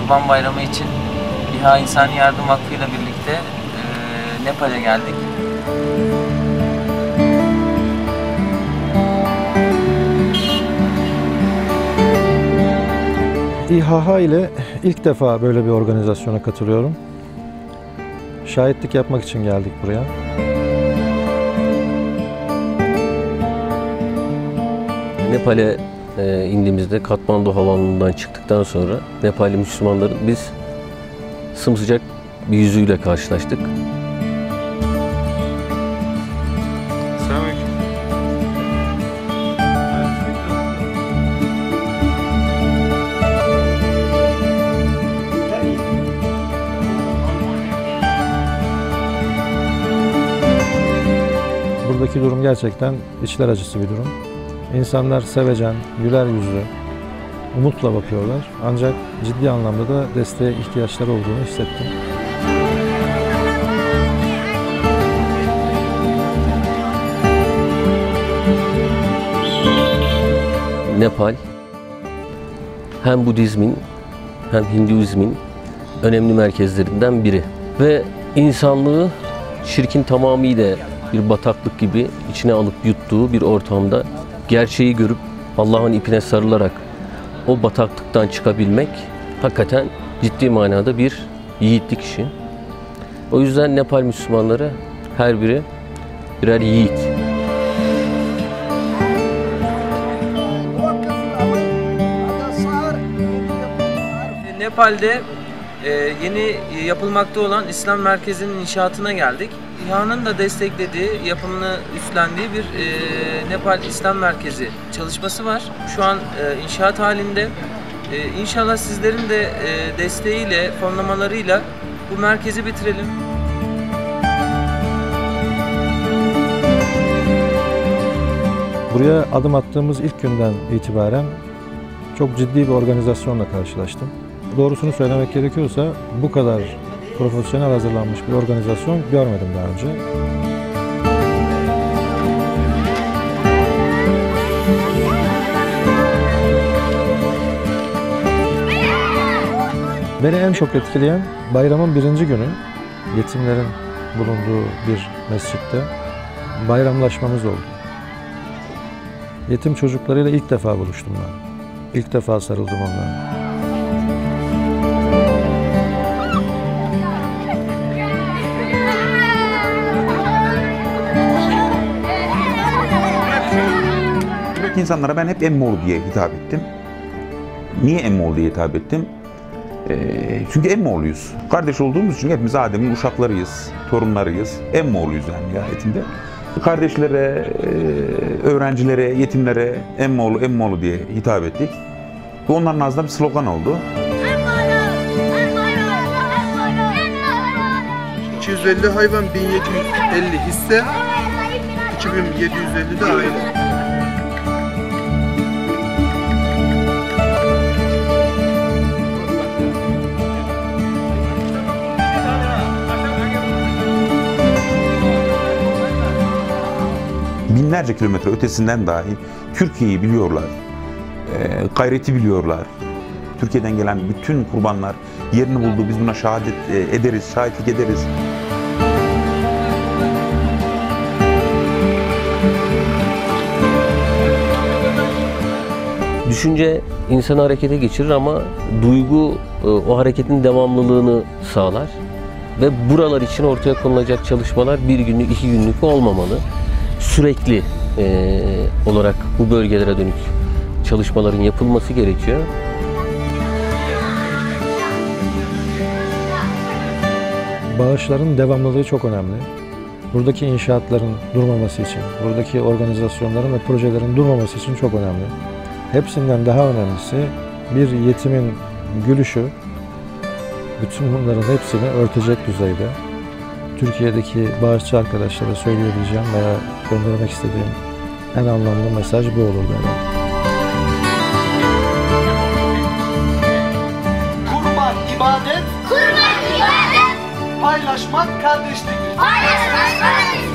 Kurban Bayramı için İHA İnsani Yardım Vakfı ile birlikte Nepal'e geldik. İHA ile ilk defa böyle bir organizasyona katılıyorum. Şahitlik yapmak için geldik buraya. Nepal'e indiğimizde Katmandu Havaalanı'ndan çıktıktan sonra Nepalli Müslümanların biz sımsıcak bir yüzüyle karşılaştık. Buradaki durum gerçekten içler acısı bir durum. İnsanlar sevecen, güler yüzlü, umutla bakıyorlar. Ancak ciddi anlamda da desteğe ihtiyaçları olduğunu hissettim. Nepal hem Budizmin hem Hinduizmin önemli merkezlerinden biri. Ve insanlığı şirkin tamamıyla bir bataklık gibi içine alıp yuttuğu bir ortamda gerçeği görüp Allah'ın ipine sarılarak o bataklıktan çıkabilmek hakikaten ciddi manada bir yiğitlik işi. O yüzden Nepal Müslümanları her biri birer yiğit. Nepal'de yeni yapılmakta olan İslam Merkezi'nin inşaatına geldik. İHA'nın da desteklediği, yapımını üstlendiği bir Nepal İslam Merkezi çalışması var. Şu an inşaat halinde. İnşallah sizlerin de desteğiyle, fonlamalarıyla bu merkezi bitirelim. Buraya adım attığımız ilk günden itibaren çok ciddi bir organizasyonla karşılaştım. Doğrusunu söylemek gerekiyorsa bu kadar profesyonel hazırlanmış bir organizasyon görmedim daha önce. Beni en çok etkileyen bayramın birinci günü yetimlerin bulunduğu bir mescitte bayramlaşmamız oldu. Yetim çocuklarıyla ilk defa buluştum ben. İlk defa sarıldım onlara. İnsanlara ben hep Emmoğlu diye hitap ettim. Niye Emmoğlu diye hitap ettim? Çünkü Emmoğluyuz. Kardeş olduğumuz için hepimiz Adem'in uşaklarıyız, torunlarıyız. Emmoğluyuz yani nihayetinde. Kardeşlere, öğrencilere, yetimlere Emmoğlu, Emmoğlu diye hitap ettik. Bu onların ağzında bir slogan oldu. 250 hayvan, 1750 hisse, 2750 de aile. Binlerce kilometre ötesinden dahi Türkiye'yi biliyorlar, gayreti biliyorlar. Türkiye'den gelen bütün kurbanlar yerini buldu, biz buna şahitlik ederiz. Düşünce insanı harekete geçirir ama duygu o hareketin devamlılığını sağlar. Ve buralar için ortaya konulacak çalışmalar bir günlük, 2 günlük olmamalı. Sürekli olarak bu bölgelere dönük çalışmaların yapılması gerekiyor. Bağışların devamlılığı çok önemli. Buradaki inşaatların durmaması için, buradaki organizasyonların ve projelerin durmaması için çok önemli. Hepsinden daha önemlisi bir yetimin gülüşü bütün bunların hepsini örtecek düzeyde. Türkiye'deki bağışçı arkadaşlara söyleyebileceğim veya göndermek istediğim en anlamlı mesaj bu olur benim. Kurban ibadet, paylaşmak kardeşliktir.